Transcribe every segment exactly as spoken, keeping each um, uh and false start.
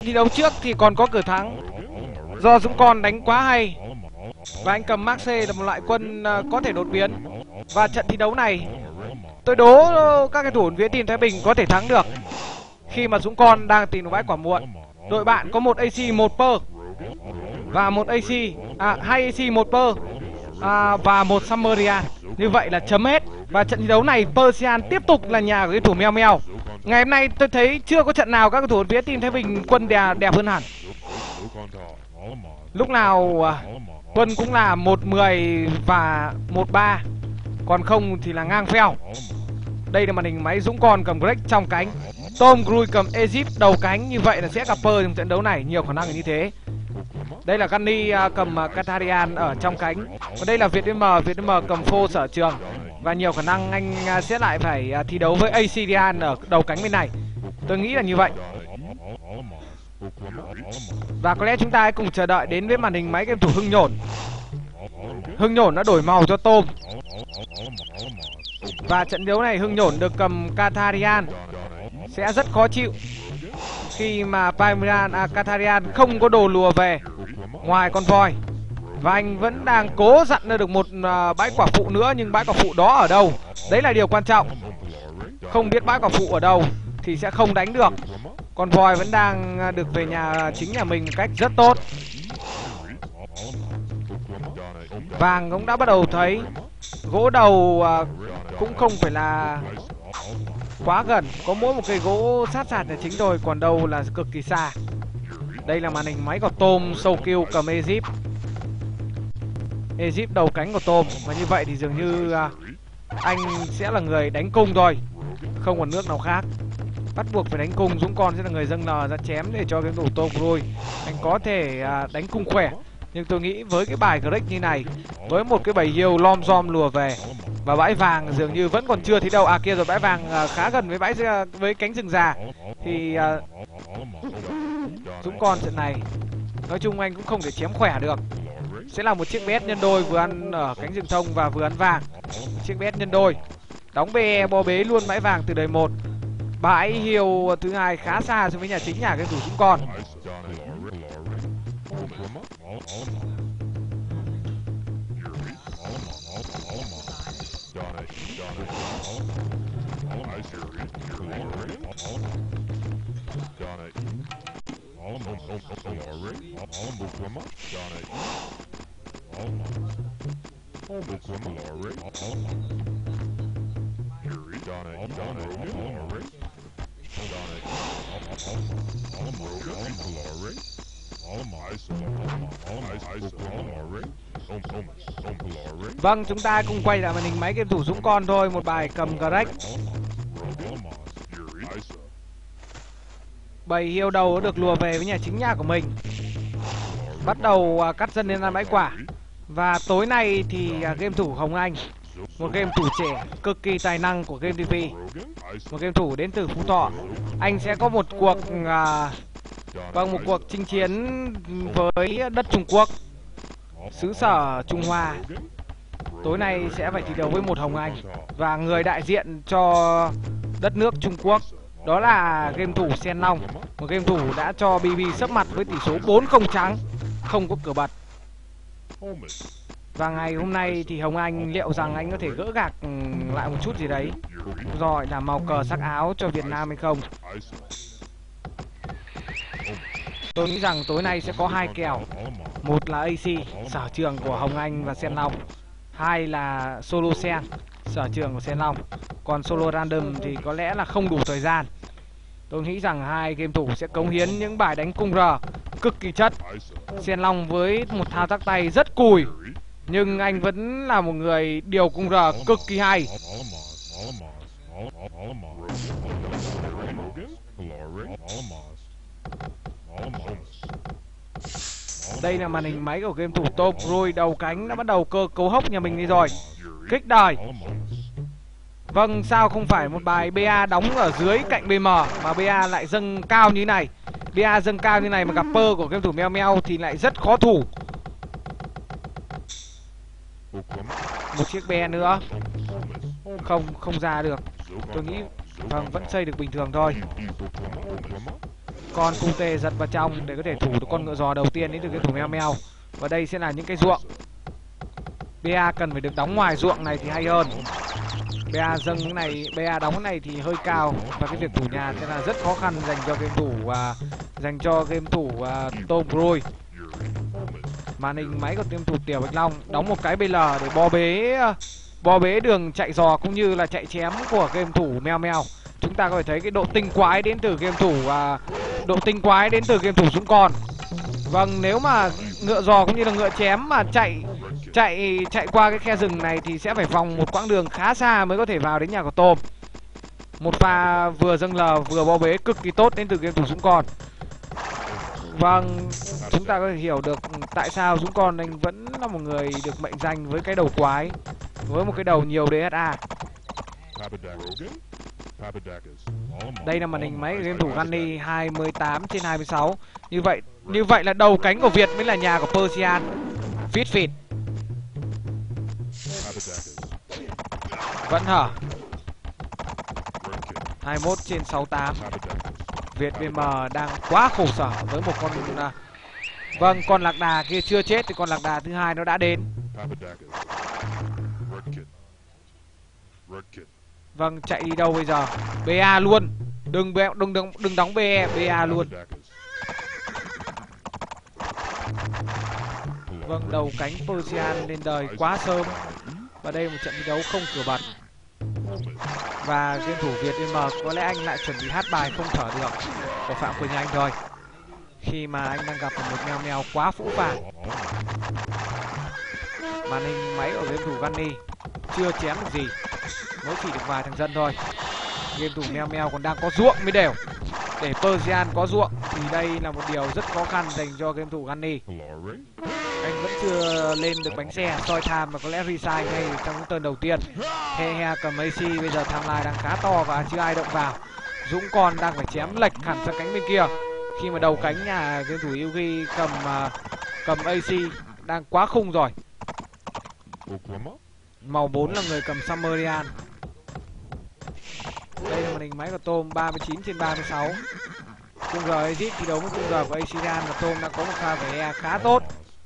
thi đấu trước thì còn có cửa thắng do Dũng Con đánh quá hay và anh cầm Mark-C là một loại quân có thể đột biến. Và trận thi đấu này tôi đố các cái thủ huấn phía team Thái Bình có thể thắng được khi mà Dũng Con đang tìm được bãi quả muộn. Đội bạn có một a xê, một per và một a xê, à hai a xê, một per à, và một Summerian. Như vậy là chấm hết. Và trận thi đấu này Persian tiếp tục là nhà của cái thủ Meo Meo. Ngày hôm nay tôi thấy chưa có trận nào các cái thủ huấn phía team Thái Bình quân đẹp, đẹp hơn hẳn. Lúc nào quân cũng là một mười và một ba, còn không thì là ngang phèo. Đây là màn hình máy Dũng Con cầm Greg trong cánh, Tom Cruise cầm Egypt đầu cánh. Như vậy là sẽ gặp Per trong trận đấu này, nhiều khả năng là như thế. Đây là Gunny cầm Katharian ở trong cánh. Và đây là Việt em, Việt em cầm Phô Sở Trường. Và nhiều khả năng anh sẽ lại phải thi đấu với a xê Dian ở đầu cánh bên này. Tôi nghĩ là như vậy. Và có lẽ chúng ta hãy cùng chờ đợi đến với màn hình máy game thủ Hưng Nhổn. Hưng Nhổn đã đổi màu cho Tôm. Và trận đấu này Hưng Nhổn được cầm Katharian sẽ rất khó chịu khi mà Paimiran, à, Katharian không có đồ lùa về ngoài con voi. Và anh vẫn đang cố dặn ra được một uh, bãi quả phụ nữa, nhưng bãi quả phụ đó ở đâu? Đấy là điều quan trọng. Không biết bãi quả phụ ở đâu thì sẽ không đánh được. Con voi vẫn đang được về nhà chính nhà mình một cách rất tốt. Vàng cũng đã bắt đầu thấy gỗ đầu uh, cũng không phải là quá gần, có mỗi một cây gỗ sát sạt là chính thôi, còn đâu là cực kỳ xa. Đây là màn hình máy của Tôm, Sâu Kill cầm Egypt. Egypt đầu cánh của Tôm. Và như vậy thì dường như uh, anh sẽ là người đánh cung thôi, không còn nước nào khác. Bắt buộc phải đánh cung. Dũng Con sẽ là người dâng nờ ra chém để cho cái thủ Tom Cruise anh có thể uh, đánh cung khỏe. Nhưng tôi nghĩ với cái bài Greg như này, với một cái bầy hiêu lom rom lùa về và bãi vàng dường như vẫn còn chưa thấy đâu. À kia rồi, bãi vàng uh, khá gần với bãi uh, với cánh rừng già. Thì uh, Dũng Con trận này nói chung anh cũng không thể chém khỏe được. Sẽ là một chiếc bét nhân đôi vừa ăn ở cánh rừng thông và vừa ăn vàng. Một chiếc bét nhân đôi đóng bê bo bế luôn bãi vàng từ đời một. Bãi hiêu thứ hai khá xa so với nhà chính nhà cái thủ Dũng Con. Vâng, chúng ta cùng quay lại màn hình máy game thủ Dũng Con thôi. Một bài cầm Greg. Bầy hiêu đầu được lùa về với nhà chính nhà của mình. Bắt đầu uh, cắt dân lên ăn bãi quả. Và tối nay thì uh, game thủ Hồng Anh, một game thủ trẻ cực kỳ tài năng của Game ti vi, một game thủ đến từ Phú Thọ, anh sẽ có một cuộc uh, vâng một cuộc chinh chiến với đất Trung Quốc, xứ sở Trung Hoa. Tối nay sẽ phải thi đấu với một Hồng Anh. Và người đại diện cho đất nước Trung Quốc đó là game thủ Sen Long, một game thủ đã cho bê bê sấp mặt với tỷ số bốn không trắng, không có cửa bật. Và ngày hôm nay thì Hồng Anh liệu rằng anh có thể gỡ gạc lại một chút gì đấy, rồi là màu cờ sắc áo cho Việt Nam hay không. Tôi nghĩ rằng tối nay sẽ có hai kèo. Một là a xê, sở trường của Hồng Anh và Sen Long. Hai là solo Sen, sở trường của Sen Long. Còn solo random thì có lẽ là không đủ thời gian. Tôi nghĩ rằng hai game thủ sẽ cống hiến những bài đánh cung R cực kỳ chất. Sen Long với một thao tác tay rất cùi, nhưng anh vẫn là một người điều cung R cực kỳ hay. Đây là màn hình máy của game thủ Tom Cruise, đầu cánh đã bắt đầu cơ cấu hốc nhà mình đi rồi. Kích đời. Vâng, sao không phải một bài bê a đóng ở dưới cạnh bê em mà bê a lại dâng cao như này. bê a dâng cao như này mà gặp pơ của game thủ Meo Meo thì lại rất khó thủ. Một chiếc be nữa. Không, không ra được. Tôi nghĩ vâng vẫn xây được bình thường thôi. con cu tê giật vào trong để có thể thủ được con ngựa giò đầu tiên đến từ game thủ meo meo. Và đây sẽ là những cái ruộng. bê a cần phải được đóng ngoài ruộng này thì hay hơn. bê a dâng cái này, bê a đóng cái này thì hơi cao và cái việc thủ nhà sẽ là rất khó khăn dành cho game thủ uh, dành cho game thủ uh, Tom Cruise. Màn hình máy của game thủ Tiểu Bạch Long đóng một cái bê lờ để bo bế bo bế đường chạy giò cũng như là chạy chém của game thủ meo meo. Chúng ta có thể thấy cái độ tinh quái đến từ game thủ uh, độ tinh quái đến từ game thủ Dũng Con. Vâng, nếu mà ngựa giò cũng như là ngựa chém mà chạy chạy chạy qua cái khe rừng này thì sẽ phải vòng một quãng đường khá xa mới có thể vào đến nhà của Tôm. Một pha vừa dâng lờ vừa bo bế cực kỳ tốt đến từ game thủ Dũng Con. Vâng, chúng ta có thể hiểu được tại sao Dũng Con anh vẫn là một người được mệnh danh với cái đầu quái, với một cái đầu nhiều đê ét a. Đây là màn hình máy của game thủ Gunny hai mươi tám trên hai mươi sáu. Như vậy, như vậy là đầu cánh của Việt mới là nhà của Persian. Fit fit. Vẫn hở. hai mươi mốt trên sáu mươi tám. Việt bê em đang quá khổ sở với một con uh, vâng, con lạc đà kia chưa chết thì con lạc đà thứ hai nó đã đến. Vâng, chạy đi đâu bây giờ? bê a luôn. Đừng đừng đừng đừng đóng bê a luôn. Vâng, đầu cánh Persian lên đời quá sớm. Và đây là một trận thi đấu không cửa bật. Và game thủ Việt em có lẽ anh lại chuẩn bị hát bài không thở được của Phạm Quỳnh Anh thôi, khi mà anh đang gặp một mèo mèo quá phũ phàng. Màn hình máy của game thủ Gunny chưa chém được gì, mới chỉ được vài thằng dân thôi. Game thủ mèo mèo còn đang có ruộng mới đều. Để Persian có ruộng thì đây là một điều rất khó khăn dành cho game thủ Gunny. Anh vẫn chưa lên được bánh xe soi tham mà có lẽ resign ngay trong những turn đầu tiên. He he cầm a xê, bây giờ timeline đang khá to và chưa ai động vào. Dũng Con đang phải chém lệch hẳn sang cánh bên kia, khi mà đầu cánh nhà game thủ Yugi cầm uh, cầm a xê đang quá khung rồi. Màu bốn là người cầm Summerian. Đây là màn hình máy của Tom ba mươi chín trên ba mươi sáu. Cung R Exit thi đấu với cung R của Asian và Tom đã có một pha về e khá tốt.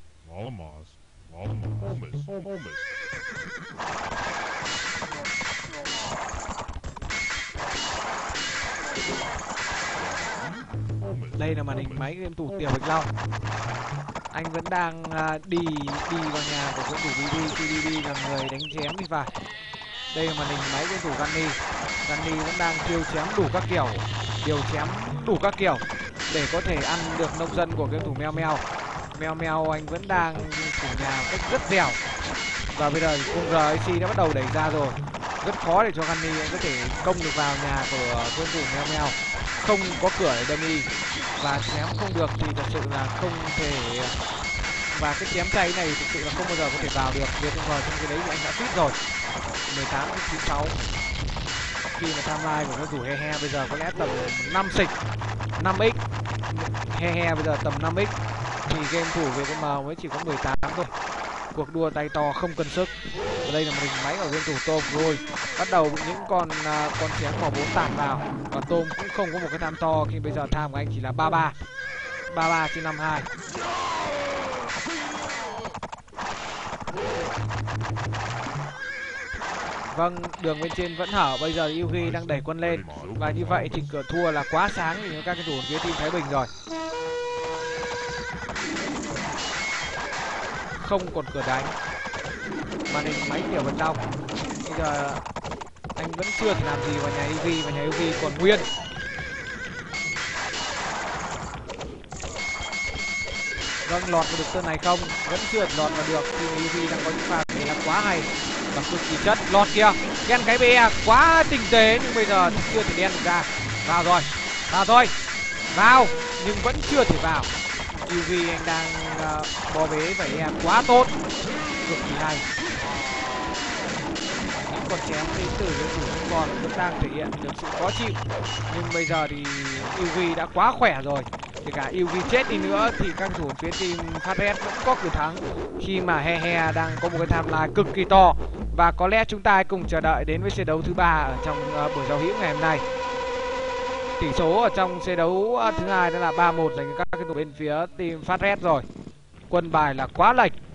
Đây là màn hình máy game thủ Tiểu Bạch Long. Anh vẫn đang uh, đi đi vào nhà của game thủ đê đê, khi đê đê là người đánh chém đi phải. Đây là màn hình máy game thủ Gunny. Gunny vẫn đang tiêu chém đủ các kiểu, điều chém đủ các kiểu để có thể ăn được nông dân của game thủ meo meo. Meo meo anh vẫn đang thủ nhà một cách rất dẻo. Và bây giờ cung R a xê đã bắt đầu đẩy ra rồi. Rất khó để cho Gunny anh có thể công được vào nhà của game thủ meo meo. Không có cửa để đâm y và chém không được thì thật sự là không thể. Và cái chém chay này thực sự là không bao giờ có thể vào được. Việc vào trong cái đấy thì anh đã fit rồi. mười tám đến chín mươi sáu. Khi mà timeline của game thủ He He bây giờ có lẽ tầm năm xịch, năm x. He He bây giờ tầm năm x thì game thủ Việt em mới chỉ có mười tám thôi. Cuộc đua tay to không cân sức. Và đây là một hình máy của game thủ Tom rồi. Bắt đầu những con uh, con chém màu bốn tạt vào. Và Tom cũng không có một cái tham to khi bây giờ tham của anh chỉ là ba mươi ba. ba mươi ba trên năm mươi hai. Vâng, đường bên trên vẫn hở. Bây giờ Yugi đang đẩy quân lên. Và như vậy thì cửa thua là quá sáng vì các cái thủ phía team Thái Bình rồi. Không còn cửa đánh. Màn hình máy Tiểu Bạch Long. Bây giờ anh vẫn chưa thể làm gì vào nhà Yugi, và nhà Yugi còn nguyên. Vâng, lọt vào được tên này không? Vẫn chưa lọt vào được khi Yugi đang có những pha này là quá hay và cực kỳ chất. Lọt kìa, đen cái bê a quá tinh tế nhưng bây giờ thì chưa thể đen được ra. Vào rồi, vào rồi, vào nhưng vẫn chưa thể vào. Yugi anh đang uh, bó bế và e quá tốt, cực kỳ hay. Những con chém đến từ game thủ Dũng Con vẫn đang thể hiện được sự khó chịu, nhưng bây giờ thì Yugi đã quá khỏe rồi. Kể cả Yugi chết đi nữa thì các thủ phía team Phát Red vẫn có cửa thắng, khi mà He He đang có một cái timeline cực kỳ to. Và có lẽ chúng ta hãy cùng chờ đợi đến với trận đấu thứ ba ở trong uh, buổi giao hữu ngày hôm nay. tỷ số ở trong xe đấu thứ hai đó là ba một dành cho các cái thủ bên phía team Phát Red rồi. Quân bài là quá lệch.